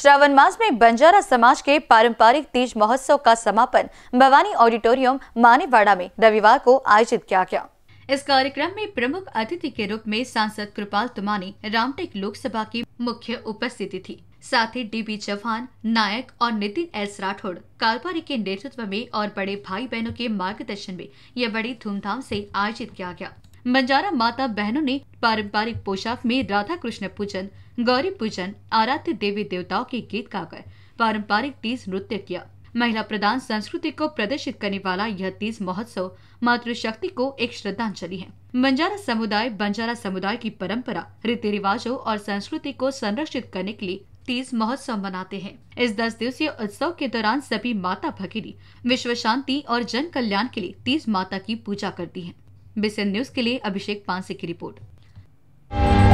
श्रावण मास में बंजारा समाज के पारंपरिक तीज महोत्सव का समापन भवानी ऑडिटोरियम मानेवाड़ा में रविवार को आयोजित किया गया। इस कार्यक्रम में प्रमुख अतिथि के रूप में सांसद कृपाल तुमानी रामटेक लोकसभा की मुख्य उपस्थिति थी। साथ ही डीबी चौहान, नायक और नितिन एस राठौड़ कारोबारी के नेतृत्व में और बड़े भाई बहनों के मार्गदर्शन में यह बड़ी धूमधाम से आयोजित किया गया। बंजारा माता बहनों ने पारंपरिक पोशाक में राधा कृष्ण पूजन, गौरी पूजन, आराध्य देवी देवताओं के गीत गाकर पारंपरिक तीज नृत्य किया। महिला प्रधान संस्कृति को प्रदर्शित करने वाला यह तीज महोत्सव मातृशक्ति को एक श्रद्धांजलि है। बंजारा समुदाय की परंपरा, रीति रिवाजों और संस्कृति को संरक्षित करने के लिए तीज महोत्सव मनाते हैं। इस 10 दिवसीय उत्सव के दौरान सभी माता भगिनी विश्व शांति और जन कल्याण के लिए तीज माता की पूजा करती हैं। BCN न्यूज के लिए अभिषेक पांसे की रिपोर्ट।